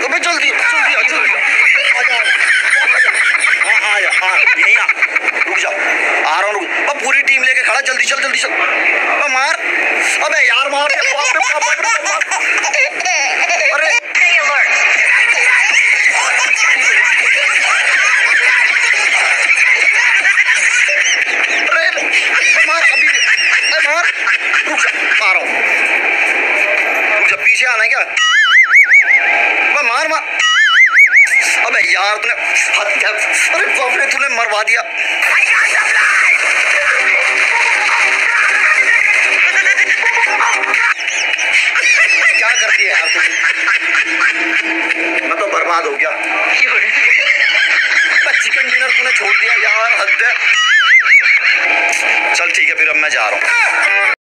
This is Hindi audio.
अबे जल्दी जल्दी यहीं आ, रुक जा, आ रहा हूँ, रुक। अब पूरी टीम लेके खड़ा, जल्दी चल जल्दी चल। अब मार, अबे यार मार, अरे मार अभी, मार, रुक जा, आ रहा हूँ, रुक जा, पीछे आना है क्या? मार मार, अबे यार तूने हत्या, अरे बाप रे तूने मरवा दिया। क्या कर दिया यार तूने, मैं तो बर्बाद हो गया। चिकन डिनर तूने छोड़ दिया यार, हद है। चल ठीक है फिर अब मैं जा रहा हूँ।